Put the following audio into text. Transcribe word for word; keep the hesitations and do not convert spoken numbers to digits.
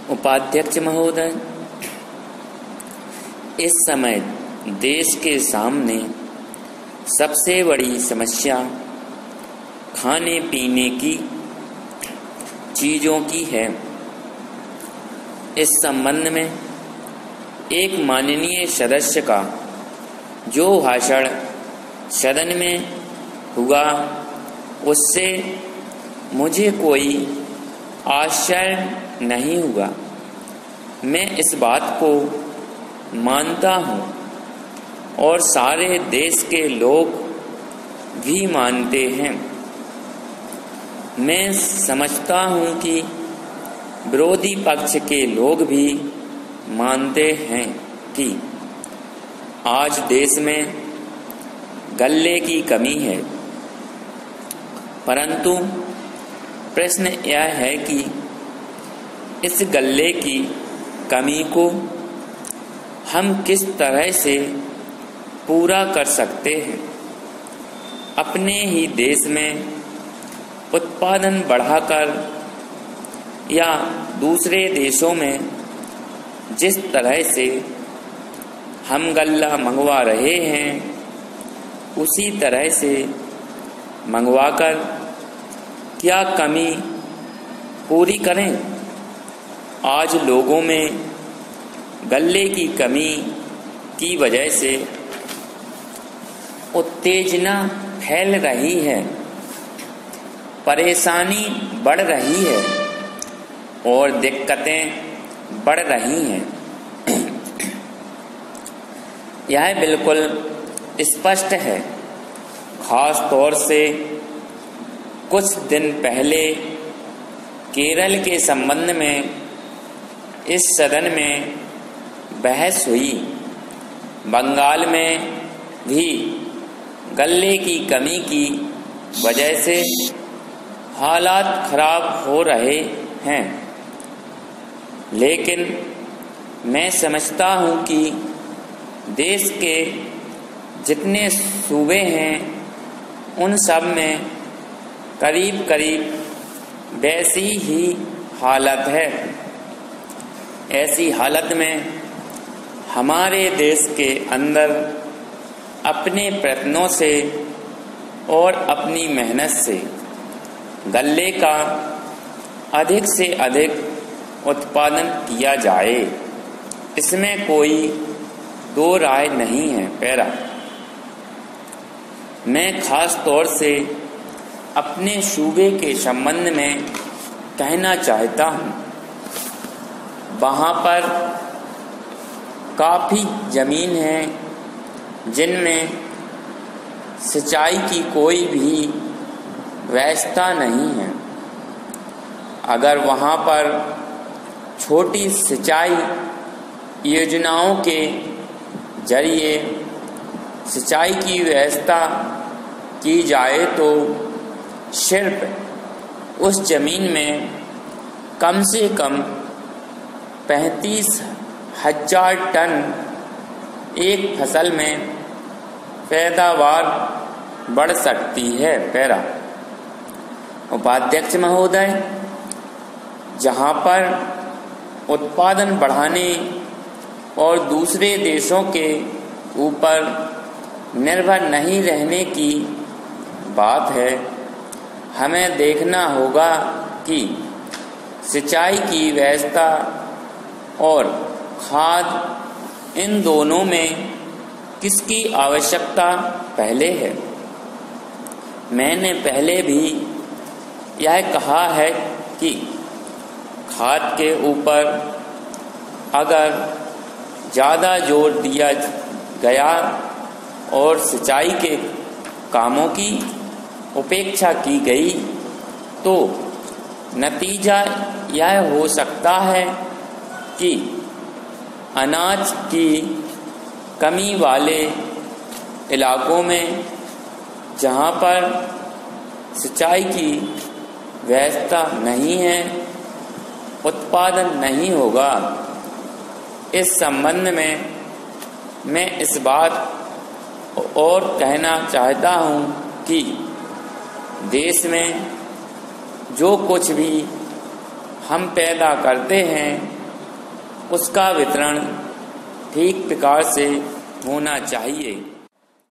उपाध्यक्ष महोदय, इस समय देश के सामने सबसे बड़ी समस्या खाने पीने की चीज़ों की है। इस संबंध में एक माननीय सदस्य का जो भाषण सदन में हुआ, उससे मुझे कोई आश्चर्य नहीं हुआ। मैं इस बात को मानता हूँ और सारे देश के लोग भी मानते हैं। मैं समझता हूँ कि विरोधी पक्ष के लोग भी मानते हैं कि आज देश में गल्ले की कमी है, परंतु प्रश्न यह है कि इस गल्ले की कमी को हम किस तरह से पूरा कर सकते हैं। अपने ही देश में उत्पादन बढ़ाकर या दूसरे देशों में जिस तरह से हम गल्ला मंगवा रहे हैं, उसी तरह से मंगवाकर क्या कमी पूरी करें। आज लोगों में गल्ले की कमी की वजह से उत्तेजना फैल रही है, परेशानी बढ़ रही है और दिक्कतें बढ़ रही हैं। यह बिल्कुल स्पष्ट है। खास तौर से कुछ दिन पहले केरल के संबंध में इस सदन में बहस हुई। बंगाल में भी गल्ले की कमी की वजह से हालात खराब हो रहे हैं, लेकिन मैं समझता हूँ कि देश के जितने सूबे हैं उन सब में करीब करीब वैसी ही हालत है। ऐसी हालत में हमारे देश के अंदर अपने प्रयत्नों से और अपनी मेहनत से गल्ले का अधिक से अधिक उत्पादन किया जाए, इसमें कोई दो राय नहीं है। पैरा मैं खास तौर से अपने सूबे के संबंध में कहना चाहता हूँ। वहाँ पर काफ़ी ज़मीन है जिनमें सिंचाई की कोई भी व्यवस्था नहीं है। अगर वहाँ पर छोटी सिंचाई योजनाओं के जरिए सिंचाई की व्यवस्था की जाए तो सिर्फ उस ज़मीन में कम से कम पैंतीस हजार टन एक फसल में पैदावार बढ़ सकती है। पैरा उपाध्यक्ष महोदय, जहाँ पर उत्पादन बढ़ाने और दूसरे देशों के ऊपर निर्भर नहीं रहने की बात है, हमें देखना होगा कि सिंचाई की व्यवस्था और खाद, इन दोनों में किसकी आवश्यकता पहले है। मैंने पहले भी यह कहा है कि खाद के ऊपर अगर ज़्यादा जोर दिया गया और सिंचाई के कामों की उपेक्षा की गई तो नतीजा यह हो सकता है कि अनाज की कमी वाले इलाकों में, जहाँ पर सिंचाई की व्यवस्था नहीं है, उत्पादन नहीं होगा। इस संबंध में मैं इस बात और कहना चाहता हूँ कि देश में जो कुछ भी हम पैदा करते हैं उसका वितरण ठीक प्रकार से होना चाहिए।